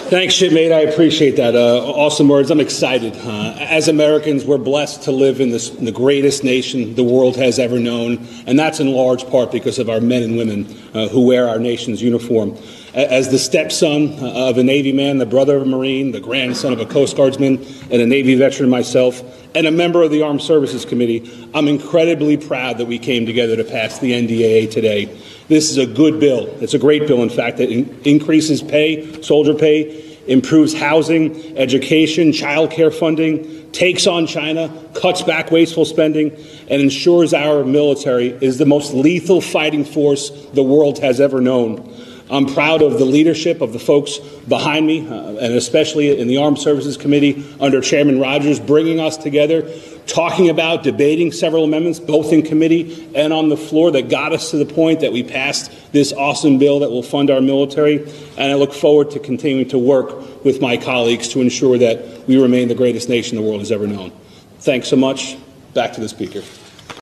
Thanks, shipmate. I appreciate that. Awesome words. I'm excited. As Americans, we're blessed to live in the greatest nation the world has ever known, and that's in large part because of our men and women who wear our nation's uniform. As the stepson of a Navy man, the brother of a Marine, the grandson of a Coast Guardsman, and a Navy veteran myself, and a member of the Armed Services Committee, I'm incredibly proud that we came together to pass the NDAA today. This is a good bill. It's a great bill, in fact, that increases pay, soldier pay, improves housing, education, child care funding, takes on China, cuts back wasteful spending, and ensures our military is the most lethal fighting force the world has ever known. I'm proud of the leadership of the folks behind me, and especially in the Armed Services Committee under Chairman Rogers, bringing us together, talking about, debating several amendments, both in committee and on the floor, that got us to the point that we passed this awesome bill that will fund our military. And I look forward to continuing to work with my colleagues to ensure that we remain the greatest nation the world has ever known. Thanks so much. Back to the Speaker.